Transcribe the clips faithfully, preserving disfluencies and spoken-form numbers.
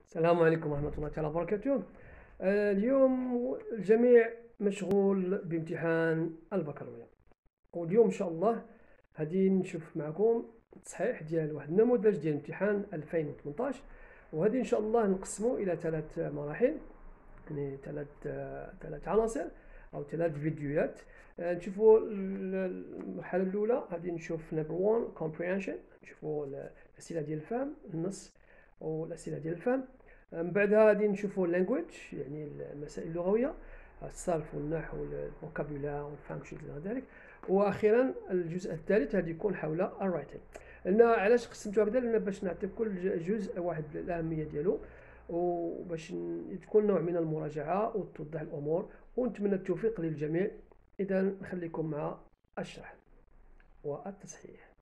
السلام عليكم ورحمة الله تعالى وبركاته. آه، اليوم الجميع مشغول بامتحان البكالوريا، واليوم إن شاء الله غادي نشوف معكم تصحيح ديال واحد النموذج ديال امتحان ألفين وثمنطاش، وهذه إن شاء الله نقسمه إلى ثلاث مراحل، يعني ثلاث آه، ثلاث عناصر أو ثلاث فيديوهات. آه، نشوفوا المرحلة الأولى غادي نشوف نمبر واحد comprehension، نشوفوا الأسئلة ديال الفهم، النص والأسئلة ديال الفهم. من بعدها غادي نشوفوا اللانجويج، يعني المسائل اللغويه، الصرف والنحو والفوكابولا والفانكشنز الى ذلك. واخيرا الجزء الثالث غادي يكون حول الرايتنج. لان علاش قسمته هكذا؟ لان باش نعطي كل جزء واحد الاهميه ديالو، وباش تكون نوع من المراجعه وتوضح الامور، ونتمنى التوفيق للجميع. اذا نخليكم مع الشرح والتصحيح.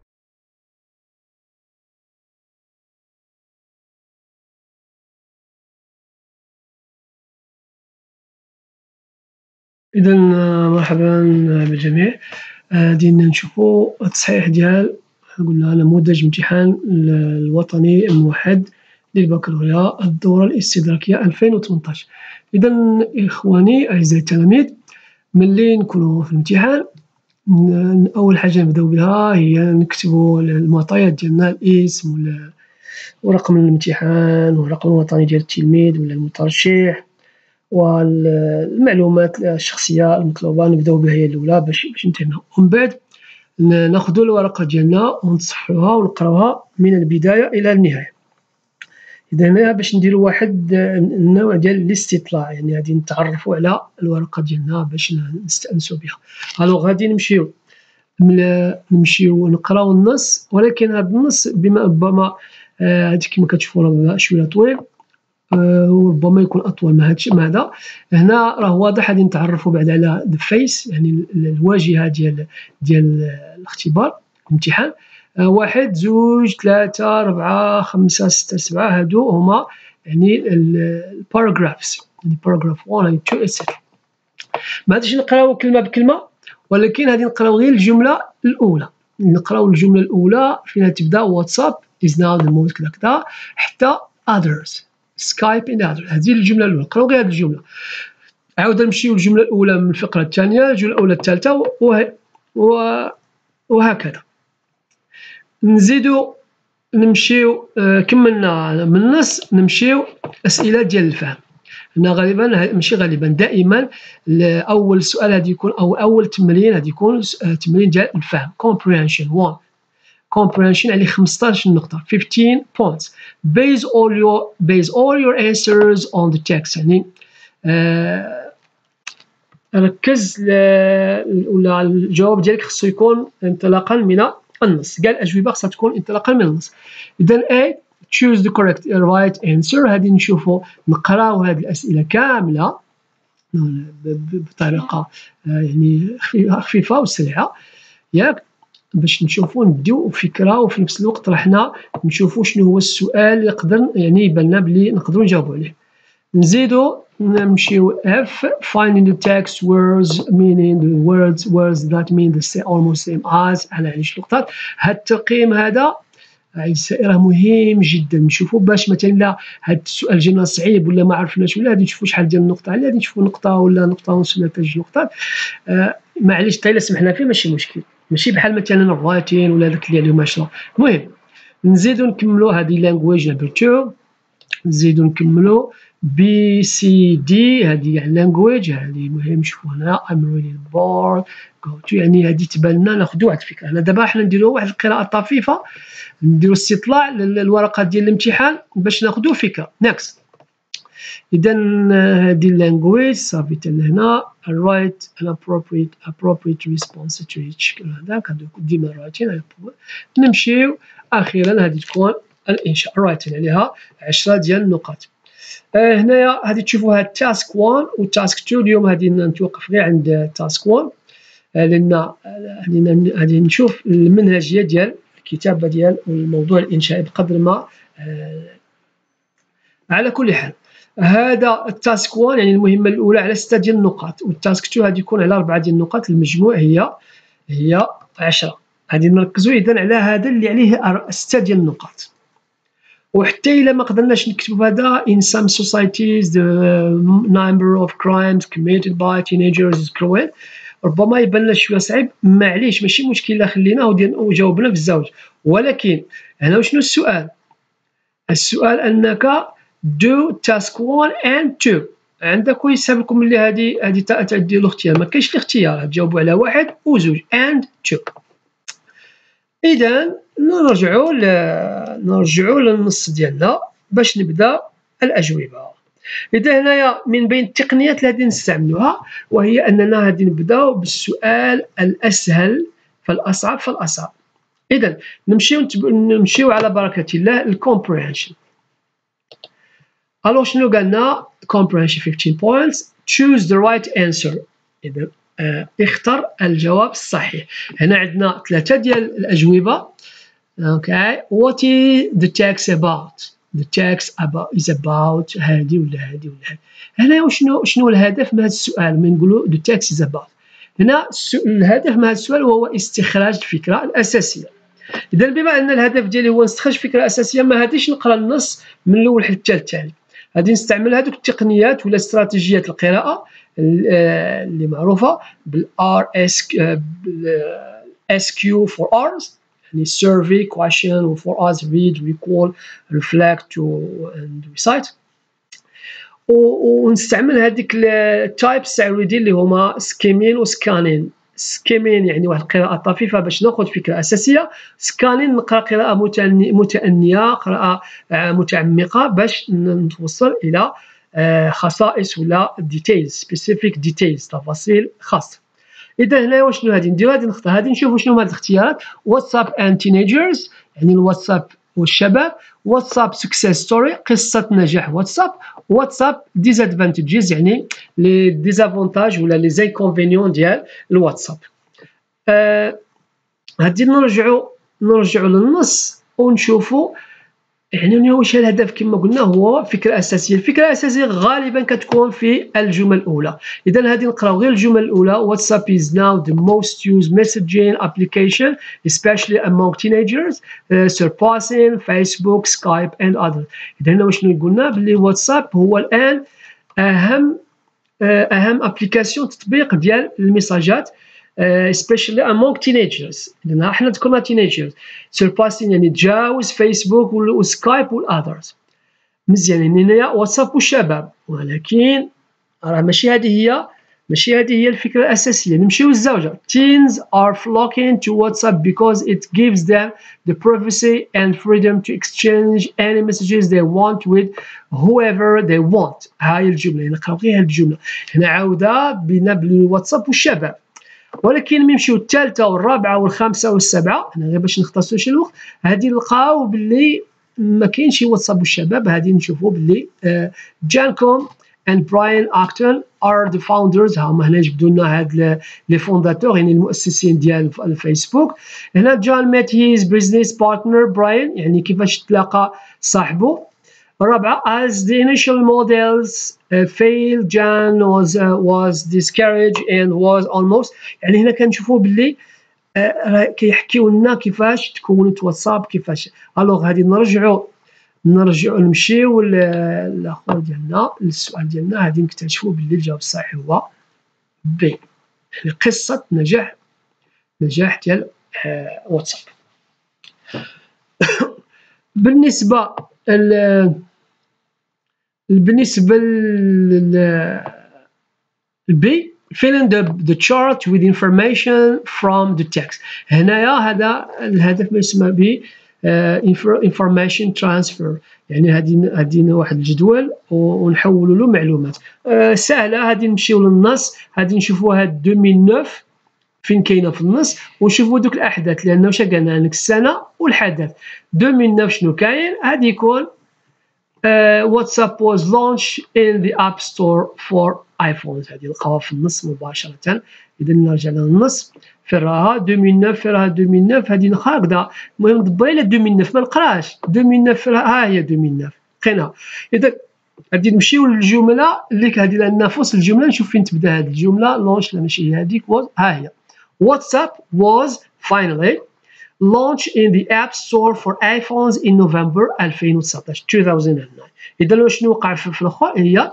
إذا مرحبا بالجميع. غادي نشوفوا التصحيح ديال قلنا نموذج امتحان الوطني الموحد للبكالوريا الدورة الاستدراكية ألفين وثمنطاش. إذا إخواني أعزائي التلاميذ، ملي نكونوا في الامتحان أول حاجة نبداو بها هي نكتبوا المعطيات ديالنا، الاسم ورقم الامتحان والرقم الوطني ديال التلميذ ولا المترشح، والمعلومات الشخصيه المطلوبه نبداو بها هي الاولى باش باش ننتبهوا. ومن بعد ناخذوا الورقه ديالنا ونصححوها ونقراوها من البدايه الى النهايه. اذا هنا باش نديروا واحد النوع ديال الاستطلاع، يعني غادي نتعرفوا على الورقه ديالنا باش نستانسوا بها. الو غادي نمشيو نمشيو نقراو النص، ولكن هذا النص بما ربما هذه كما كتشوفوا شويه طويل، وربما يكون اطول من هادشي من هذا. هنا راه واضح غادي نتعرفوا بعد على ذا فيس، يعني الواجهه ديال ديال الاختبار الامتحان. واحد زوج ثلاثه اربعه خمسه سته سبعه، هادو هما يعني الباراجرافز، يعني باراجراف واحد يعني اثنين اكسترا. ما غاديش نقراو كلمه بكلمه، ولكن غادي نقراو غير الجمله الاولى. نقراو الجمله الاولى فيها تبدا واتساب از ناو ذا مود كذا كذا حتى others سكايب ان others. هذه الجمله الاولى، نقراو غير هذه الجمله. عاود نمشيو للجمله الاولى من الفقره الثانيه، الجمله الاولى الثالثه، وهكذا نزيدو نمشيو. كملنا من النص نمشيو اسئله ديال الفهم. هنا غالبا ماشي غالبا دائما اول سؤال غادي يكون او اول تمرين غادي يكون تمرين ديال الفهم comprehension واحد. comprehension يعني خمسطاش نقطة fifteen points. base all your base all your answers on the text، يعني آه ركز ولا الجواب ديالك خصو يكون انطلاقا من النص. قال الأجوبة خصها تكون انطلاقا من النص. إذا A choose the correct right answer. هذه نشوفوا نقراو هذه الأسئلة كاملة بطريقة يعني خفيفة وسريعة، ياك، باش نشوفوا نديو فكره، وفي نفس الوقت رحنا نشوفوا شنو هو السؤال اللي يقدر يعني يبان لنا بلي نقدروا نجاوبوا عليه. نزيدوا نمشيو F finding the text words meaning the words words that mean the same almost same as على علاش نقطات. هذا التقييم هذا راه مهم جدا. نشوفوا باش مثلا لا هذا السؤال جانا صعيب ولا ما عرفناش ولا غادي نشوفوا شحال ديال النقطه، لا غادي نشوفوا نقطه ولا نقطه ونص ولا ثلاث نقطات. آه معليش حتى الا سمحنا فيه ماشي مشكل، ماشي بحال مثلا الراتين ولا داك اللي عليهم عشرة. المهم نزيدو نكملوا هذه لانجويج نمبر اثنين، نزيدو نكملوا بي سي دي، هذه يعني لانجويج هذه مهم. شوفوا هنا I'm really bored go to، يعني هذه تبان لنا ناخذوا واحد الفكره. هنا دابا حنا نديروا واحد القراءه طفيفه، نديروا استطلاع للورقه ديال الامتحان باش ناخذوا فكره. نيكست. إذا هذه اللانجويج صافي لهنا الرايت appropriate appropriate response to each هذاك هذوك ديما رايتين. نمشيو أخيرا هذه تكون الإنشاء رايتين عليها عشرة ديال النقاط. آه هنايا هذه تشوفوها تاسك واحد وتاسك اثنين. اليوم هذه نتوقف غير عند تاسك واحد، آه لأن هذه نشوف المنهجية ديال الكتابة ديال الموضوع الإنشائي بقدر ما. آه على كل حال هذا التاسك واحد يعني المهمه الاولى على ستة ديال النقاط، والتاسك اثنين غادي يكون على أربعة ديال النقاط. المجموع هي هي عشرة. غادي نركزوا اذا على هذا اللي عليه ستة ديال النقاط. وحتى إلا ما قدرناش نكتبوا هذا in some societies the number of crimes committed by teenagers is growing. ربما يبان لنا شويه صعيب، معليش ماشي مشكل الا خليناه وجاوبنا بالزوج. ولكن هنا شنو السؤال؟ السؤال انك do task one and two. عندك ويسحب لكم اللي هذه هذه تدير الاختيار، ما كاينش الاختيار، تجاوبوا على واحد وزوج and two. اذا نرجعوا ل... نرجعوا للنص ديالنا باش نبدا الاجوبه. إذا هنايا من بين التقنيات اللي غادي نستعملوها وهي أننا غادي نبداو بالسؤال الأسهل فالأصعب فالأصعب. إذا نمشيو نمشيو على بركة الله الكومبريهنشن. ألو شنو قالنا؟ comprehension fifteen points. choose the right answer. إذا اه اختر الجواب الصحيح. هنا عندنا ثلاثة ديال الأجوبة. Okay. What is the text about? The text about is about هادي ولا هادي ولا هادي. هنا شنو شنو الهدف من هذا السؤال؟ من نقولوا the text is about. هنا الهدف من هذا السؤال هو استخراج الفكرة الأساسية. إذا بما أن الهدف ديالي هو استخراج الفكرة الأساسية، ما غاديش نقرا النص من الأول حتى الثاني. غادي نستعمل هذوك التقنيات ولا استراتيجيات القراءة اللي معروفة بالآر اس اس كيو for hours. يعني survey, question, for us read, recall, reflect and recite. ونستعمل هذيك التايبس تاع الريدين اللي هما سكيمين وسكانين. سكيمين يعني واحد القراءة طفيفة باش ناخذ فكرة أساسية، سكانين نقرا قراءة متأنية، قراءة متعمقة باش نوصل إلى خصائص ولا details, specific details، تفاصيل خاصة. إذا هنا واش شنو غادي نديرو؟ غادي نختار، غادي نشوفوا شنو هما الاختيارات. واتساب اند تينيجرز يعني الواتساب والشباب، واتساب سكسيس ستوري قصة نجاح واتساب، واتساب ديزادفانتجز يعني لي ديزافونتاج ولا لي زانكونفينيون ديال الواتساب. آه غادي نرجعوا نرجعوا للنص ونشوفوا يعني واش الهدف. كما قلنا هو فكرة أساسية. الفكرة الأساسية غالبا كتكون في الجمل الأولى. إذا غادي نقراو غير الجمل الأولى. WhatsApp is now the most used messaging application especially among teenagers uh, surpassing Facebook, Skype and others. إذا هنا واش قلنا؟ باللي واتساب هو الآن أهم أهم أبليكاسيون تطبيق ديال الميساجات Uh, especially among teenagers. لأن احنا ذكرنا teenagers surpassing يعني تجاوز فيسبوك وسكايب والأذرز. مزيان يعني هنايا واتساب والشباب، ولكن راه ماشي هذه هي ماشي هذه هي الفكرة الأساسية. نمشيو للزوجة. Teens are flocking to WhatsApp because it gives them the privacy and freedom to exchange any messages they want with whoever they want. هاي الجملة نقراو غير هاد الجملة. هنا عاودة بين الواتساب والشباب. ولكن ملي نمشيو الثالثه والرابعه والخامسه والسابعه، انا غير باش نختصروا شي الوقت، هذه نلقاو باللي ما كاينش واتساب والشباب. هذه نشوفوا باللي جانكوم and Brian Acton are the founders. هما هنا جبدوا لنا هاد لي فونداتور يعني المؤسسين ديال الفيسبوك. هنا جون ميت هيز business partner Brian يعني كيفاش تلاقى صاحبه. الرابعه as the initial models uh, failed Jan was uh, was discouraged and was almost. يعني هنا كنشوفوا باللي uh, كيحكيو لنا كيفاش تكونت واتساب كيفاش. الوغ غادي نرجعوا نرجعوا نمشيو للاخر ديالنا للسؤال ديالنا. غادي نكتشفوا باللي الجواب الصحيح هو بي يعني قصه نجاح نجاح ديال uh, واتساب. بالنسبه ال بالنسبه للبي filling the, the chart with information from the text. هنايا هذا الهدف ما يسمى به uh, information transfer يعني هادي هادي واحد الجدول ونحولوا له معلومات. uh, سهله. هادي نمشيو للنص. هادي نشوفوا هاد ألفين وتسعة فين كاينه في النص ونشوفوا دوك الاحداث لانه واش قالنا لك السنه والحدث. ألفين وتسعة شنو كاين؟ هادي يكون Uh, WhatsApp was launched in the App Store for iPhones. هذه نلقاوها في النص مباشرة. إذا نرجع للنص فين راها ألفين وتسعة فين راها ألفين وتسعة هذه هكذا. المهم دبري إلى ألفين وتسعة ما نقراش ألفين وتسعة ها هي ألفين وتسعة لقيناها. إذا غادي نمشيو للجملة اللي هذه لأن في وسط الجملة نشوف فين تبدا هذه الجملة. لونش لا ماشي هذيك ها هي. WhatsApp was finally launched in the App Store for iPhones in November ألفين وتسعطاش ألفين وتسعة. إذا شنو وقع في الأخر هي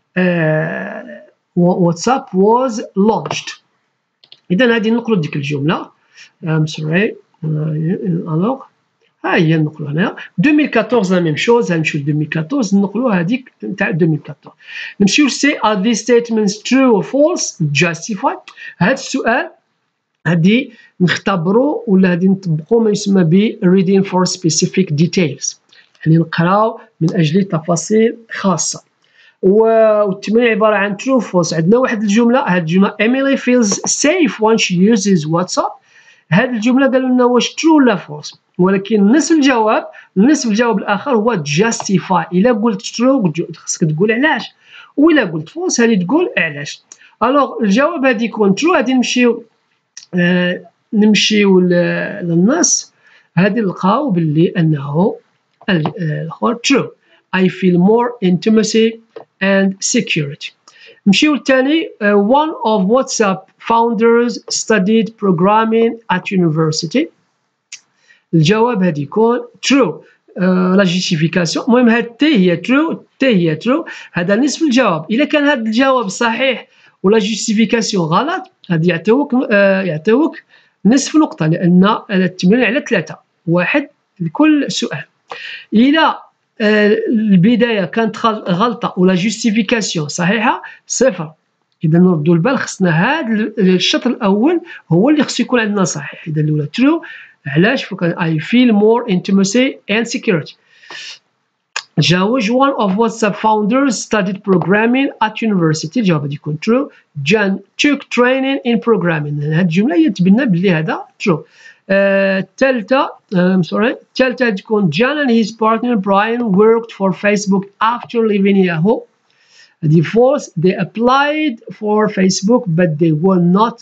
WhatsApp was launched. إذا هذه نقلوا ديك الجملة. I'm sorry. alors ها هي نقلوا هنا ألفين وأربعطاش لا ميم شوز. نمشيو ل ألفين وأربعطاش نقلوا هذيك نتاع ألفين وأربعطاش. نمشيو سي are these statements true or false justify. هذا السؤال هذه نختبروا ولا هذه نطبقوا ما يسمى ب reading for specific details، يعني نقراو من أجل تفاصيل خاصة. والتمرين عبارة عن true false. عندنا واحد الجملة، هذه الجملة Emily feels safe when she uses WhatsApp. هذه الجملة قالوا لنا واش true ولا false، ولكن نصف الجواب نصف الجواب الآخر هو justify. إلا قلت true خصك تقول علاش، وإلا قلت false هذه تقول علاش. ألوغ الجواب هذه يكون true. هذه نمشيو آه نمشيو للنص، هذه نلقاو باللي أنه الآخر true. I feel more intimacy and security. نمشيو للثاني. uh, one of WhatsApp founders studied programming at university. الجواب هذا يكون true. لا جيستيفيكاسيون المهم هاد تي هي true، تي هي true. هذا نصف الجواب. إذا كان هذا الجواب صحيح ولا جيستيفيكاسيون غلط هذا يعطيوك آه يعطيوك نصف نقطة، لأن التمرين على ثلاثة، واحد لكل سؤال. إلى البداية كانت غلطة ولا جوستيفيكاسيون صحيحة صفر. إذا نردوا البال خصنا هذا الشطر الأول هو اللي خصو يكون عندنا صحيح. إذا الأولى true. علاش؟ فكان I feel more intimacy and security. جاوج one of WhatsApp founders studied programming at university. الجواب غادي يكون true. John took training in programming. هذه الجملة هي تبنى باللي هذا true. الثالثة I'm sorry الثالثة تكون John and his partner Brian worked for Facebook after leaving Yahoo. The false. They applied for Facebook but they were not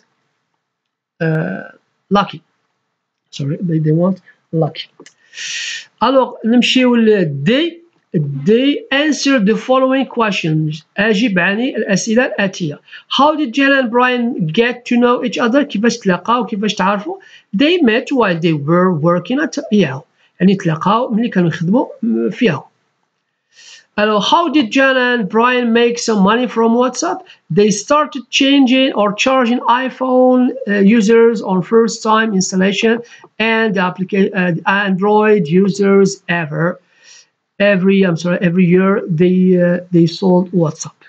uh, lucky. Sorry but they weren't lucky. Alors نمشيو ل D. They answered the following questions. أجب عن الأسئلة الآتية. How did John and Brian get to know each other؟ كيفاش تلاقاو كيفاش تعرفوا؟ They met while they were working at Yahoo. يعني تلاقاو ملي كانوا يخدموا في ياهو. Alors, how did John and Brian make some money from WhatsApp? They started changing or charging iPhone uh, users on first-time installation and applica- uh, Android users ever. Every I'm sorry, every year they uh, they sold WhatsApp.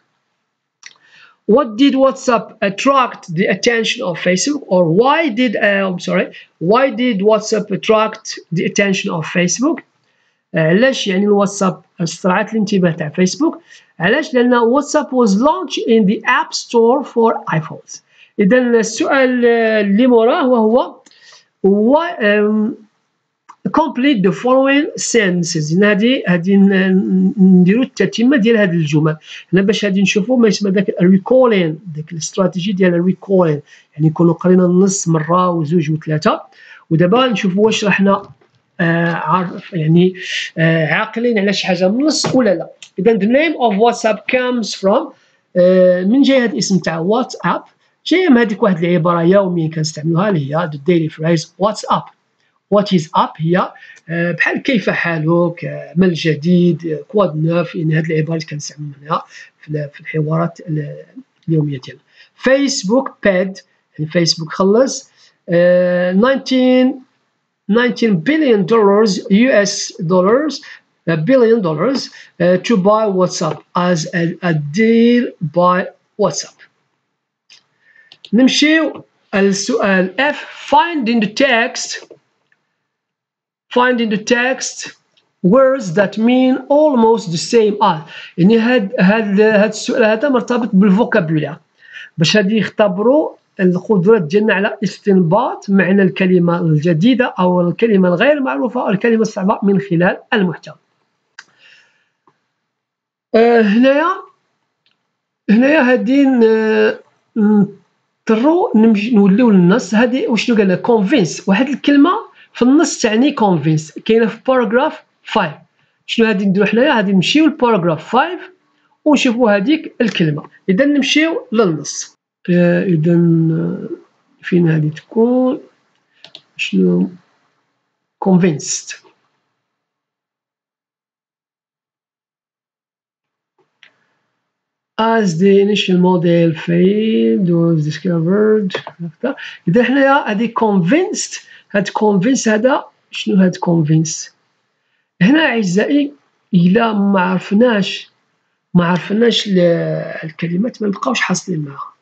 What did WhatsApp attract the attention of Facebook, or why did uh, I'm sorry, why did WhatsApp attract the attention of Facebook? علاش يعني الواتساب استرعت الانتباه تاع فيسبوك؟ علاش؟ لأن WhatsApp was launched in the App Store for iPhones. إذا السؤال اللي موراه وهو why um, complete the following sentences. هذه هذه نديرو التتمه ديال هذه الجمل هنا باش غادي نشوفوا ما يسمى داك الريكولين، داك الاستراتيجي ديال الريكولين، يعني نكونوا قرينا النص مره وزوج وثلاثه. ودابا نشوفوا واش رحنا آه عارف يعني آه عاقلين على شي حاجه من النص ولا لا. اذا the name of WhatsApp comes from آه من جاي هذا الاسم تاع واتساب؟ جايه من هذيك واحد العباره يوميا كنستعملوها اللي هي the daily phrase what's up. What is up هي بحال كيف حالك، ما الجديد، كواد نوف، يعني هذه العبارات كنستعملوها في الحوارات اليوميه ديالنا. فيسبوك paid، يعني فيسبوك خلص nineteen billion dollars U S dollars billion dollars uh, to buy WhatsApp as a, a deal by WhatsApp. نمشيو السؤال F. Find in the text Find in the text words that mean almost the same as. يعني هاد هاد هاد السؤال هذا مرتبط بالفوكابولير باش هادي يختبروا القدرة ديالنا على استنباط معنى الكلمة الجديدة أو الكلمة الغير معروفة أو الكلمة الصعبة من خلال المحتوى. آه هنايا هنايا هادي نضطروا نوليو للنص. هادي وشنو قال لك convince، واحد الكلمة في النص تعني convince كاينه في باراغراف خمسة. شنو غادي نديرو حنايا؟ غادي نمشيو لباراغراف خمسة ونشوفوا هذيك الكلمه. اذا نمشيو للنص. اذا فين غادي تكون؟ شنو convinced. As the initial model failed was discovered. إذا حنايا هذه convinced، هاد convinced هذا شنو هاد convinced؟ هنا أعزائي إلا ما عرفناش ما عرفناش الكلمات ما نبقاوش حاصلين معها،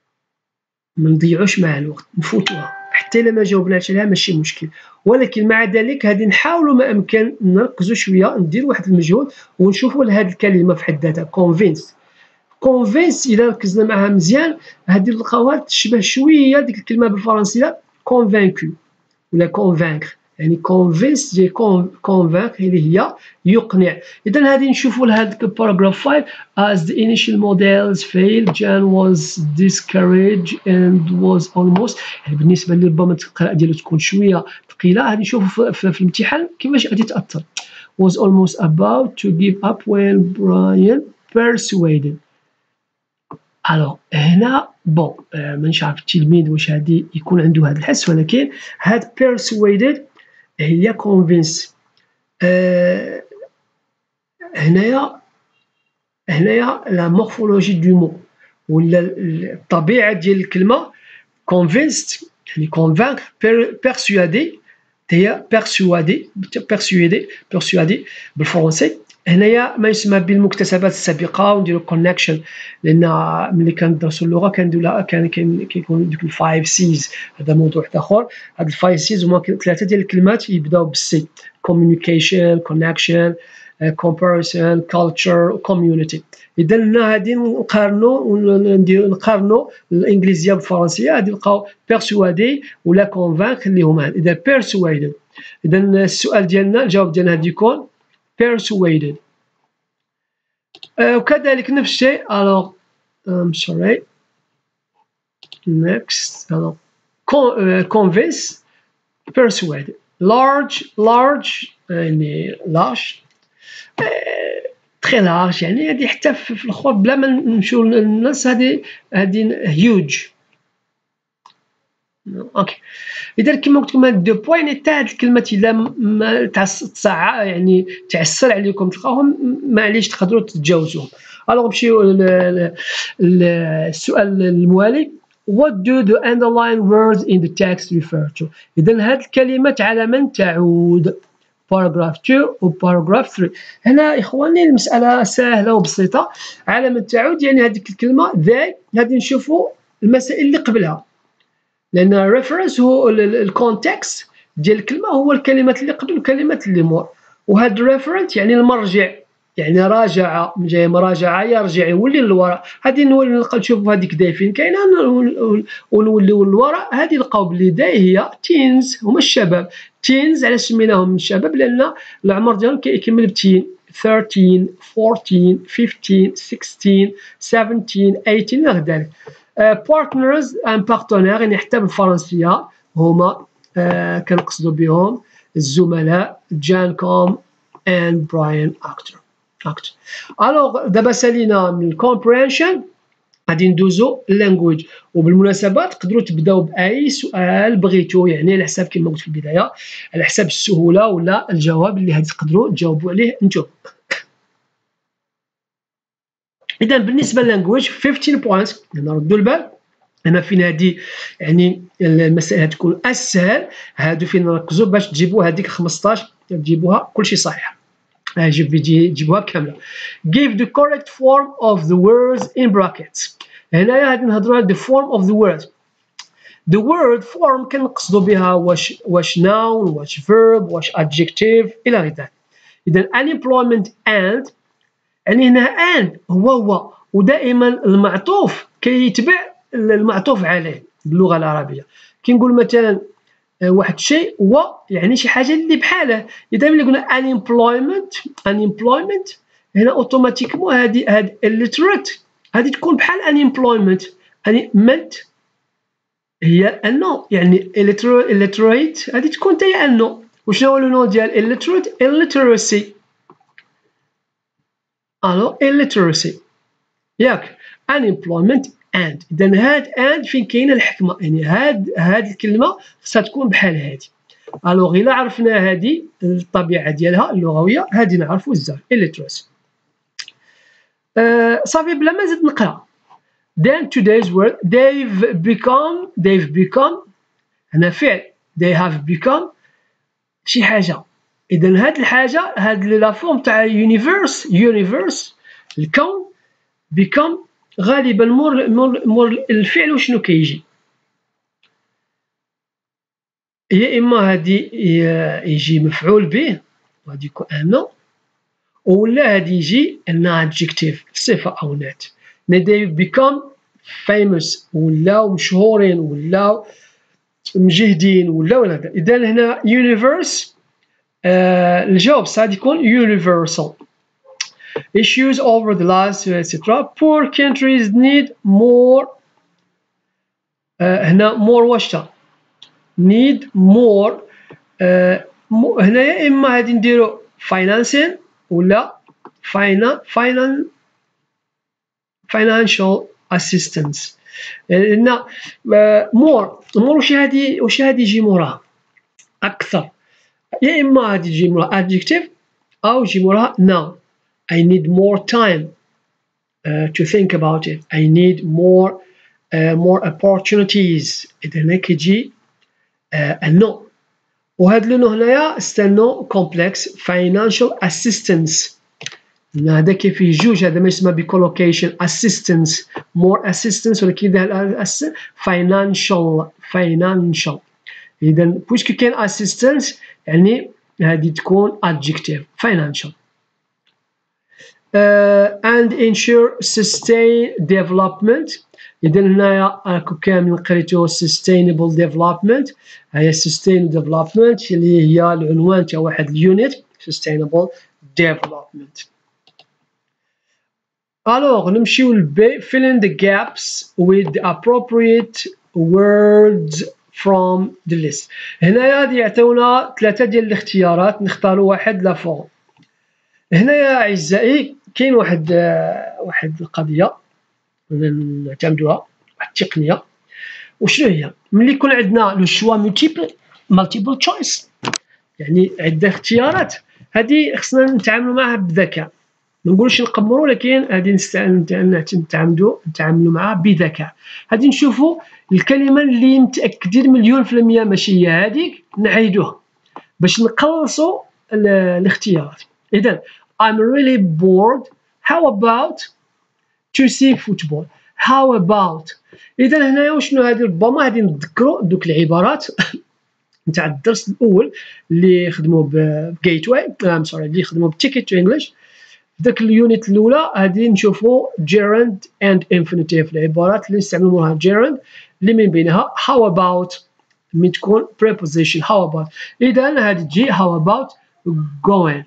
ما نضيعوش معها الوقت، نفوتوها حتى إلا ما جاوبناش عليها ماشي مشكل، ولكن مع ذلك غادي نحاولوا ما أمكن نركزوا شوية، نديروا واحد المجهود ونشوفوا لهاد الكلمة في حد ذاتها convinced. convince إلا ركزنا معها مزيان هادي نلقاوها تشبه شوية ديك الكلمة بالفرنسية convaincu ولا convaincre، يعني convince ديال convaincre اللي هي يقنع. إذا هادي نشوفوا لهاد paragraph five. As the initial models failed, Jan was discouraged and was almost، يعني بالنسبة اللي ربما القراءة ديالو تكون شوية ثقيلة، غادي نشوفوا في, في الامتحان كيفاش غادي تأثر. was almost about to give up when Brian persuaded. الوغ هنا بون مانيش عارف التلميذ واش هادي يكون عنده هذا الحس، ولكن هاد persuaded هي convince. آه هنايا هنايا لا مورفولوجي دو مو ولا الطبيعه ديال الكلمه convinced يعني convaincre persuader هي persuader persuader persuader بالفرنسي. هنايا ما يسمى بالمكتسبات السابقه ونديرو كونكشن، لان ملي كندرسوا اللغه كنديروا كان كيكون ديك الفايف سيز، هذا موضوع اخر. هاد الفايف سيز هما ثلاثه ديال الكلمات يبداو بالسي: communication connection comparison culture community. اذا لنا هادي نقارنوا ونديروا نقارنوا الانجليزيه بالفرنسيه، غادي نلقاو persuader ولا convaincre اللي هما اذا persuaded. اذا السؤال ديالنا الجواب ديالنا غادي يكون persuaded. وكذلك نفس الشيء. alors I'm sorry next alors convince persuade large large يعني large très large يعني هذه حتى في الاخر بلا ما نمشيو للناس هذه هذه huge. اوكي اذا كما قلت لكم هاد دو بوين حتى هاد الكلمات الا ما تصع يعني تعسر عليكم تلقاوهم معليش تقدروا تتجاوزوهم. الوغ نمشيو للسؤال الموالي. what do the underlined words in the text refer to؟ اذا هاد الكلمات على من تعود؟ paragraph two و paragraph three. هنا اخواني المساله سهله وبسيطه. على من تعود يعني هذيك الكلمه ذا غادي نشوفوا المسائل اللي قبلها، لان الريفرنس هو الكونتكست ديال الكلمه هو الكلمات اللي قبل والكلمات اللي مور، وهذا الريفرنس يعني المرجع، يعني راجع جاي مراجعه يرجع يولي للوراء. هذه نولي نشوفوا هذيك داي فين كاينه ونوليو للوراء. هذه نلقاو بلي داي هي تينز، هما الشباب. تينز علاش سميناهم الشباب؟ لان العمر ديالهم كيكمل بتين ثيرتين فورتين فيفتين سيكستين سيفنتين ايتين الى ذلك. بارتنرز ان بارتنير يعني حتى بالفرنسيه هما uh, كنقصدوا بهم الزملاء جان كوم اند براين اكتر اكتر. الوغ دابا سالينا من الكومبرينشن غادي ندوزو اللانجويج. وبالمناسبه تقدروا تبداو باي سؤال بغيتو، يعني على حساب كما قلت في البدايه على حساب السهوله ولا الجواب اللي غادي تقدروا تجاوبوا عليه انتم. اذا بالنسبه للانجويج خمسطاش بوينت نردوا البال. هنا فين هذه يعني المسائل تكون اسهل، هادو فين نركزوا باش تجيبوا هذيك خمسطاش تجيبوها كلشي صحيح، تجيبوها كامله. give the correct form of the words in brackets. هنايا غادي نهضروا على the form of the word. the word form كنقصدوا بها واش واش noun واش verb واش adjective الى غير ذلك. اذا unemployment and يعني هنا and هو هو، ودائما المعطوف كيتبع المعطوف عليه باللغه العربيه. كي نقول مثلا واحد الشيء هو يعني شي حاجه اللي بحاله. اذا ملي قلنا unemployment unemployment هنا اوتوماتيكمون هذه هاد illiterate هذه تكون بحال unemployment يعني meant هي انه يعني illiterate هذه تكون حتى هي انه. وشنو هو لو نو ديال illiterate؟ illiteracy. الو illiteracy ياك unemployment and. اذا هاد and فين كاينه الحكمه، يعني هاد هاد الكلمه خصها تكون بحال هادي. الوغ الا عرفنا هذه الطبيعه ديالها اللغويه هذه نعرفوا بزاف illiteracy. أه صافي بلا ما نزيد نقرا. then today's word they've become they've become هنا فعل they have become شي حاجه. اذا هاد الحاجه هاد لا فورم تاع universe universe الكون become غالبا مور مور مور الفعل وشنو كيجي يا اما هادي يجي مفعول به وغادي يكون ان ولا هادي يجي ان adjective صفه او نات. they become famous ولاو مشهورين ولاو مجهدين ولا ولا. اذا هنا universe آه الجواب غادي يكون universal. issues over the last et cetera. poor countries need more آه هنا more واش need more آه هنا يا اما غادي نديرو financing ولا finan financial assistance. هنا مور مور واش هادي واش هادي يجي موراها اكثر يا اما غادي تجي موراها adjective او يجي موراها noun. I need more time uh, to think about it. I need more uh, more opportunities. اذا هنا كيجي النو uh, وهاد لو هنايا استنو complex financial assistance. هذا كيف فيه جوج هذا ما يسمى بكولوكيشن assistance more assistance ولا كذا financial financial. اذا بويسكو كاين assistance يعني هذه تكون adjective financial. uh, and ensure sustain development. اذا هنايا راكم كامل قريتو sustainable development. هي sustainable development اللي هي العنوان تاع واحد اليونت sustainable development. Alors, نمشيو للبي fill in the gaps with the appropriate words from the list. هنايا غادي يعطيونا ثلاثة ديال الاختيارات نختاروا واحد لا فون. هنايا اعزائي كاين واحد واحد القضيه نعتمدوها واحد التقنيه. وشنو هي؟ ملي يكون عندنا لو شوا مولتيبل مالتيبل تشويس يعني عده اختيارات هذه خصنا نتعاملوا معها بذكاء. ما نقولش نقمروا ولكن غادي نتعاملوا نتعاملوا معها بذكاء. غادي نشوفوا الكلمه اللي متاكدين مليون في المية ماشي هي هذيك نعيدوها باش نقلصوا الاختيارات. اذا I'm really bored. How about to see football? How about. اذا هنايا وشنو هذه ربما غادي نتذكروا دوك العبارات نتاع الدرس الاول اللي خدموا بجيت واي ام سوري اللي خدموا بتيكيت تو انجلش. داك اليونت الاولى غادي نشوفوا gerund and infinitive العبارات اللي نستعملوا موراها gerund اللي من بينها how about من تكون preposition how about. اذا هذه تجي how about going.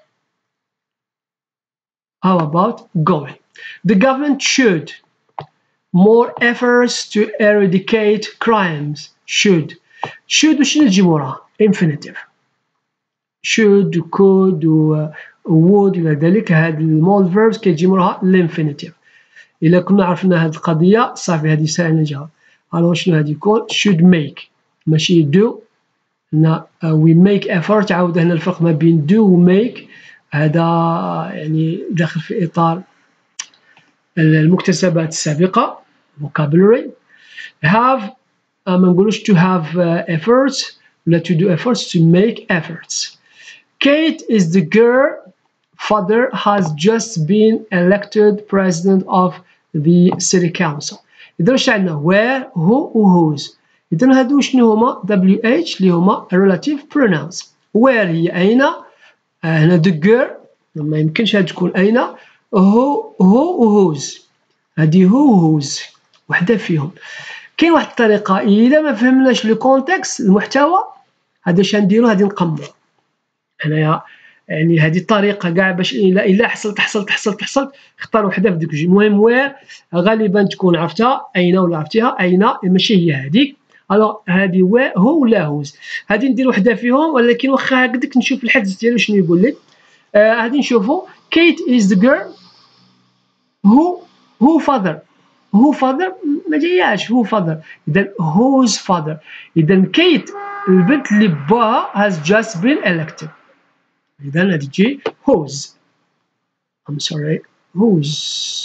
how about going. the government should more efforts to eradicate crimes. should should وشنو تجي موراها infinitive should could و would إلى ذلك. هاد المول فيربس كيجي موراها الانفينيتيف. إلا كنا عرفنا هاد القضية صافي هادي ساهل نجاوب. الو شنو غادي يكون should make ماشي do. هنا we make effort. عاود هنا الفرق ما بين do و make هذا يعني داخل في إطار المكتسبات السابقة vocabulary. have ما نقولوش to have efforts ولا to do efforts to make efforts. Kate is the girl father has just been elected president of the city council. إذا واش عندنا where who و whose. إذا هادو شنو هما wh اللي هما relative pronouns. where هي أين هنا the girl ما يمكنش هاد تكون أين. who who و whose هادي who و whose وحدة فيهم. كاين واحد الطريقة إذا ما فهمناش لو كونتكست المحتوى هذا اش نديرو غادي نقمرو. هنايا يعني هذه الطريقه كاع باش الا الا حصلت حصلت حصلت حصلت اختار وحده في ديك الجوج. المهم وير غالبا تكون عرفتها اين ولا عرفتيها اين ماشي هي هذيك. الوغ هذه وير هو ولا هوز غادي ندير وحده فيهم ولكن واخا هكذاك نشوف الحدث ديالو شنو يقول لك. غادي آه نشوفوا كيت از ذا جيرل هو هو فاذر هو فادر ما جاياش هو فادر، إذا whose father. إذا كيت البنت اللي باها has just been elected، إذا هذه تجي whose. I'm sorry whose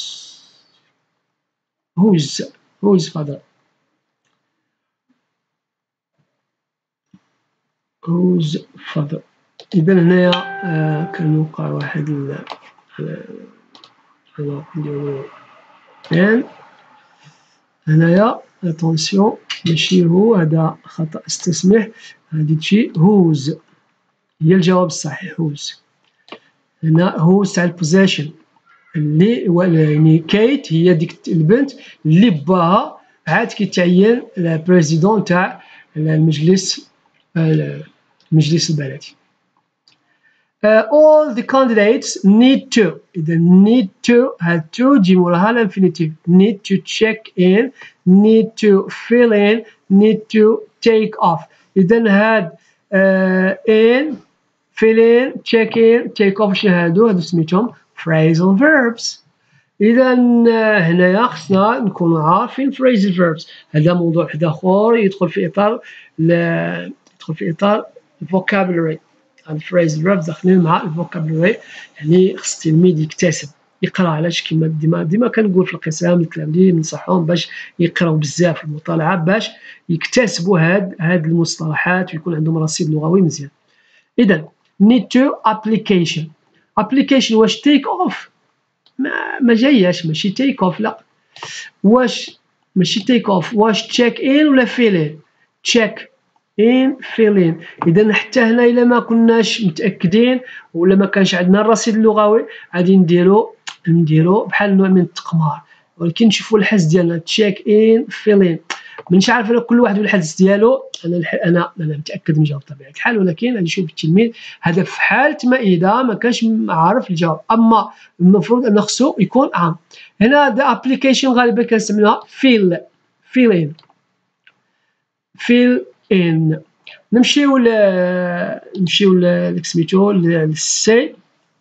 whose whose father whose father. إذا هنايا آه كان وقع واحد ال نديرو الآن هنايا اتونسيون ماشي هو، هذا خطأ استسمح، هذه تجي whose هي الجواب الصحيح whose. هنا whose تاع البوزيشن اللي يعني كيت هي ديك البنت اللي باها عاد كيتعين البريزيدون تاع المجلس المجلس البلدي. Uh, all the candidates need to. إذا need to had to تجي موراها الانفينيتيف. need to check in, need to fill in, need to take off. إذا هاد uh, in, fill in, check in, take off شنو هادو؟ هادو سميتهم phrasal verbs. إذا هنايا خصنا نكونوا عارفين phrasal verbs. هذا موضوع واحد آخر يدخل في إطار يدخل في إطار vocabulary. الفريز فيربز داخلين مع الفوكابولري، يعني خص التلميذ يكتسب يقرا. علاش كيما ديما ديما كنقول في القسم للتلاميذ ننصحهم باش يقراو بزاف المطالعه باش يكتسبوا هاد هاد المصطلحات ويكون عندهم رصيد لغوي مزيان. اذا need to application application واش تيك اوف ما, ما جاياش ماشي تيك اوف، لا واش ماشي تيك اوف، واش تشيك ان ولا فيلين؟ تشيك in fill in. إذا حتى هنا إلا ما كناش متأكدين ولا ما كانش عندنا الرصيد اللغوي غادي نديرو نديرو بحال نوع من التقمار، ولكن نشوفوا الحس ديالنا check in fill in. مانيش عارف انا كل واحد والحس ديالو، انا انا انا متأكد نجاوب بطبيعة الحال، ولكن غادي نشوف التلميذ هذا في حالة ما إذا ما كانش عارف الجواب، أما المفروض أن خصو يكون عام. هنا the application غالبا كنستعملوها fill fill in fill in. نمشيو ل نمشيو ل سميتو للسي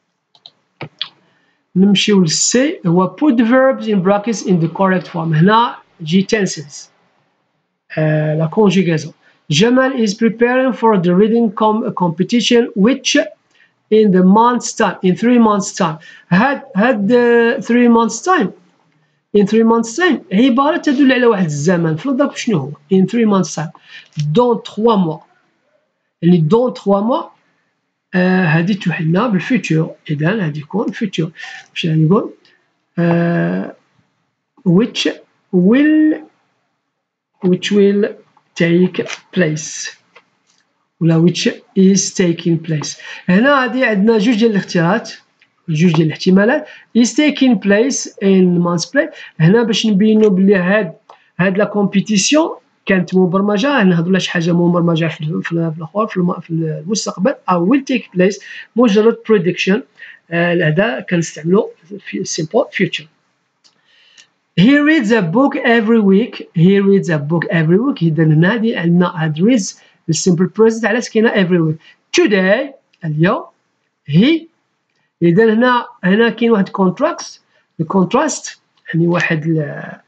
نمشيو للسي هو put the verbs in brackets in the correct form. هنا جي tenses لا conjugaison. Jamal is preparing for the reading com competition which in the month's time in three months time. هاد هاد three months time in three months time عبارة تدل على واحد الزمن. في نظرك شنو هو in three months time؟ dans trois mois. يعني dans trois mois هذه توحدنا بالفيتور، إذا هذه يكون فيتور. واش غادي نقول؟ which will which will take place ولا which is taking place. هنا هذه عندنا جوج ديال الاختيارات، جوج ديال الاحتمالات. is taking place in months play. هنا باش نبينوا بلي هاد هاد لا كومبيتيسيون كانت مبرمجه، نهضروا على شي حاجه مبرمجه في في الاخر في المستقبل، او will take place مجرد prediction. هذا كنستعملوا في simple future. he reads a book every week. he reads a book every week. اذا هنا هذه عندنا هاد reads السيمبل بريزنت علاش كاينه every week. today اليوم he. اذا هنا هنا كاين واحد كونتراست الكونتراست يعني واحد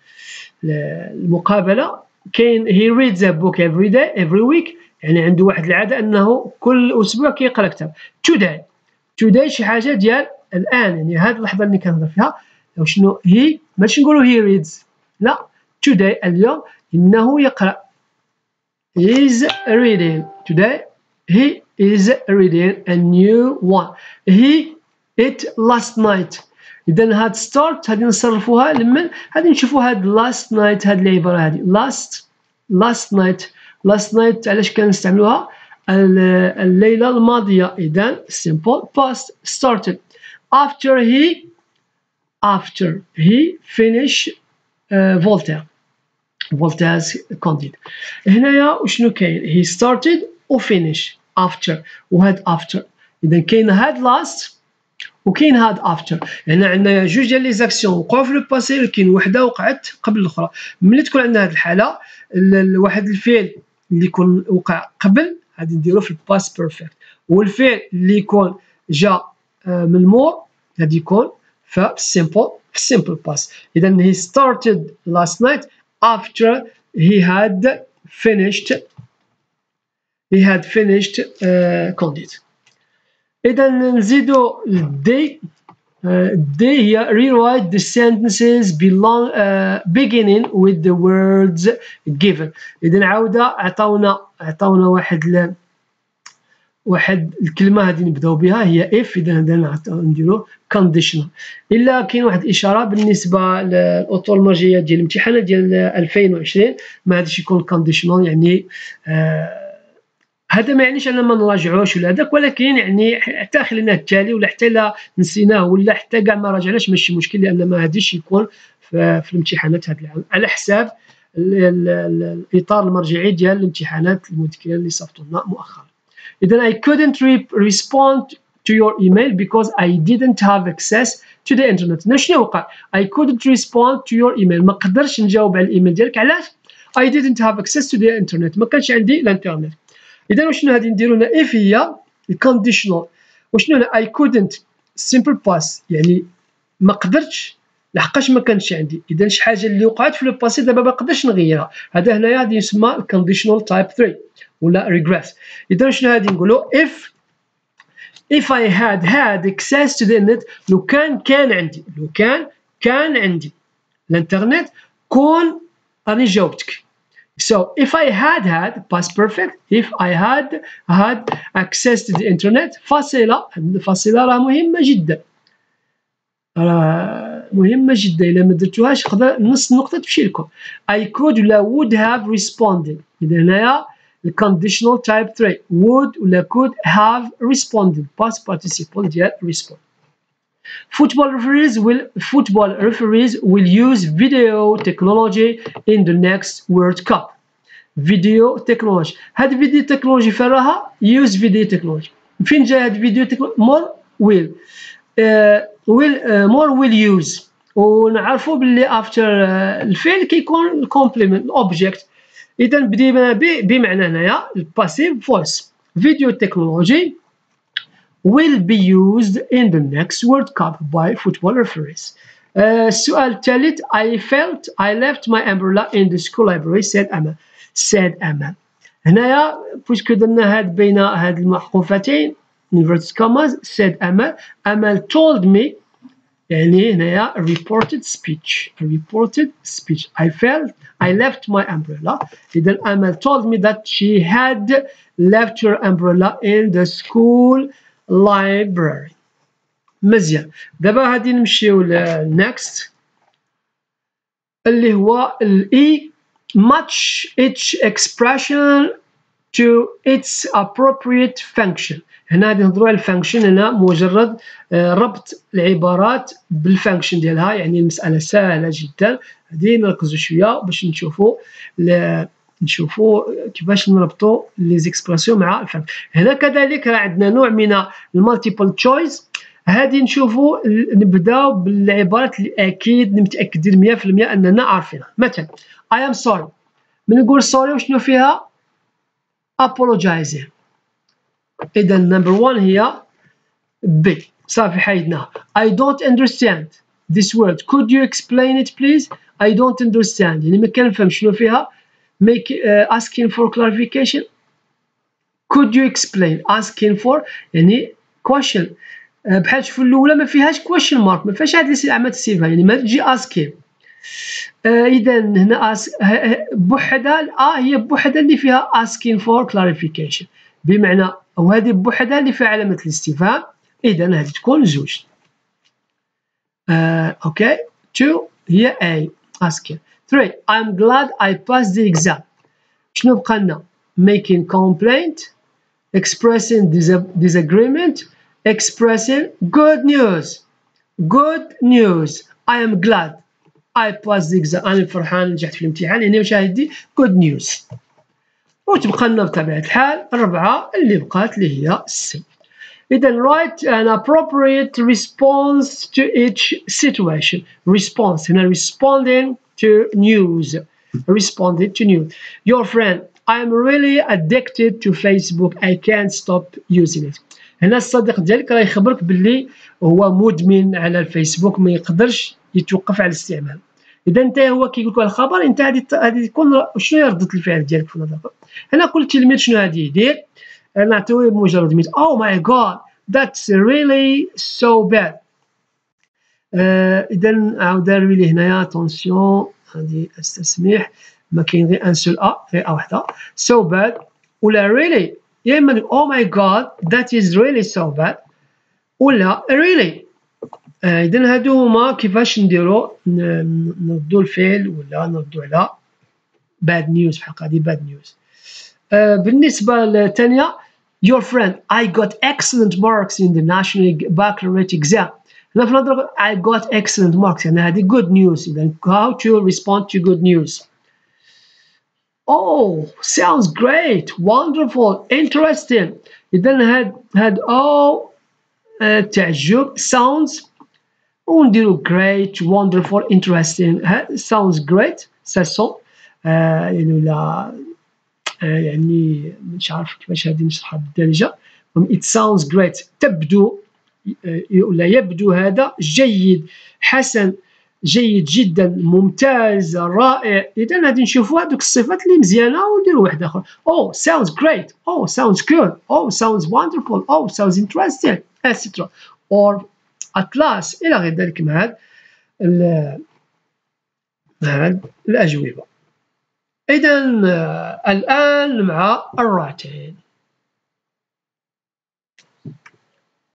المقابله. كاين he reads a book every day every week يعني عنده واحد العاده انه كل اسبوع كيقرا كتاب. today today شي حاجه ديال الان، يعني هذه اللحظه اللي كنهضر فيها شنو هي. ماشي نقولوا he reads، لا today اليوم انه يقرا is reading. today he is reading a new one. he it last night. إذا هاد start هادي نصرفوها لمن هادي نشوفوا هاد last night هاد العبارة هادي last last night last night علاش كنستعملوها الليلة الماضية. إذا simple past started after he after he finish uh, Voltaire Voltaire's Candide. هنايا وشنو كاين he started و finish after وهاد after. إذا كاين هاد last وكاين هاد افتر. هنا عندنا جوج ديال لي زاكسيون وقعوا في لو باسي، ولكن وحده وقعت قبل الاخرى. ملي تكون عندنا هاد الحاله واحد الفعل اللي يكون وقع قبل غادي نديرو في الباس بيرفكت، والفعل اللي يكون جا من مور غادي يكون في السيمبل simple past. إذا he started last night after he had finished he had finished uh, Candide. إذا نزيدو day. Uh, they here rewrite the sentences belong uh, beginning with the words given. إذا عاودة عطاونا عطاونا واحد ل... واحد الكلمة هذه نبداو بها هي if. إذا هذا نديرو conditional. إلا كاين واحد الإشارة بالنسبة للأطر المرجعية ديال الامتحانات ديال ألفين وعشرين ما غاديش يكون conditional، يعني آه هذا ما يعنيش أننا ما نراجعوش ولا هذاك، ولكن يعني حتى خليناه التالي ولا حتى لا نسيناه ولا حتى كاع ما راجعناش ماشي مشكل، لأن ما غاديش يكون في, في الامتحانات هذا العام على حساب الإطار المرجعي ديال الامتحانات المذكرة اللي صيفطوا لنا مؤخرا. إذا I couldn't respond to your email because I didn't have access to the internet. شنو وقع؟ I couldn't respond to your email، ما قدرش نجاوب على الإيميل ديالك. علاش؟ I didn't have access to the internet، ما كانش عندي الانترنت. إذا وشنو غادي نديرو هنا if هي الكونديشنال، وشنو هنا I couldn't simple past يعني ما قدرتش لحقاش ما كانش عندي. إذا شي حاجة اللي وقعت في لو باسي دابا ما نقدرش نغيرها، هذا هنايا غادي يسمى الكونديشنال تايب ثلاثة ولا ريغريس. إذا شنو غادي نقولو if if I had had access to the internet، لو كان كان عندي لو كان كان عندي الانترنت كون راني جاوبتك. So if I had had past perfect if I had had access to the internet. فاصلة الفاصلة راه مهمة جدا، راه مهمة جدا، إلا ما درتوهاش تقدر نص النقطة تمشي لكم. I could ولا would have responded. إذا هنايا الconditional type ثلاثة would ولا could have responded past participle ديال respond. Football referees will football referees will use video technology in the next World Cup. Video technology. هاد فيديو تكنولوجي فين راها؟ use video technology. فين جا هاد فيديو تكنولوجي؟ more will uh, will uh, more will use. ونعرفوا باللي after uh, الفعل كيكون complement object. إذا بدينا بمعنى هنايا passive voice. Video technology will be used in the next World Cup by football referees. Uh, السؤال الثالث I felt I left my umbrella in the school library said Emma. said Emma. هنايا بويسكو درنا هاد بين هاد المحقوفتين inverted commas said Emma. Emma told me يعني هنايا reported speech reported speech. I felt I left my umbrella. إذا Emma told me that she had left her umbrella in the school library. مزيان. دابا غادي نمشيو ل next اللي هو ال E. Match each expression to its appropriate function. هنا غادي نهضروا على الفانكشن، هنا مجرد ربط العبارات بالفانكشن ديالها، يعني المسألة سهلة جدا. غادي نركزوا شوية باش نشوفوا نشوفوا كيفاش نربطوا لي زيكسبرسيون مع الفانكشن. هنا كذلك راه عندنا نوع من المالتيبل تشويس. هادي نشوفوا نبداو بالعبارات اللي اكيد متاكدين مية في المية اننا عارفينها. مثلا I am sorry، من نقول sorry وشنو فيها؟ apologizing. اذا نمبر واحد هي B، صافي حيدناها. I don't understand this word could you explain it please. I don't understand يعني ما كنفهم شنو فيها. make uh, asking for clarification. could you explain asking for يعني question. بحال شوفوا الاولى ما فيهاش question mark، ما فيهاش هاد علامه الصفه، يعني ما تجي asking. آه اذا هنا أس... بوحدها الأ هي بوحدها اللي فيها asking for clarification، بمعنى وهذه بوحدها اللي فيها علامه الاستفهام. اذا هذه تكون زوج. آه اوكي. two هي A asking. three I'm glad I passed the exam. شنو بقى لنا؟ making complaint expressing disagreement expressing good news. good news I am glad I passed the exam. أنا فرحان نجحت في الامتحان، يعني مشاهدي good news. وتبقى لنا بطبيعة الحال الرابعة اللي بقات اللي هي C. إذا write an appropriate response to each situation. response هنا responding to news. responding to news. Your friend I'm really addicted to Facebook I can't stop using it. هنا الصديق ديالك راه يخبرك باللي هو مدمن على الفيسبوك، ما يقدرش يتوقف على الاستعمال. اذا انت هو كيقول لك الخبر، انت غادي غادي تكون شنو هي رده الفعل ديالك في نظرك. هنا كل تلميذ شنو غادي يدير؟ نعطيوه مجرد مثال. Oh my god that's really so bad. آه اذا عاود ريلي هنايا اتونسيون، غادي استسمح، ما كاين غير ان سول ا، غير ا وحده. so bad ولا really، يا اما oh my god that is really so bad ولا really. آه اذا هادو هما كيفاش نديرو نردو الفعل ولا نردو على bad news بحال هادي bad news. آه بالنسبه للثانيه your friend I got excellent marks in the national baccalaureate exam. هنا في نظرك I got excellent marks يعني هذه good news. إذا how to respond to good news. Oh sounds great wonderful interesting. إذا هاد هاد oh uh, تعجب sounds ونديرو great wonderful interesting. sounds great ça sent آه يعني ولا آه يعني مش عارف كيفاش هذه نشرحها بالدارجة. it sounds great تبدو ولا يبدو هذا جيد حسن جيد جدا ممتاز رائع. اذا غادي نشوفوا هذوك الصفات اللي مزيانه ونديروا واحده اخرى. oh sounds great oh sounds good oh sounds wonderful oh sounds interesting etc or at last الى غير ذلك مع هاد مع هاد الاجوبه. اذا الان مع الراتين.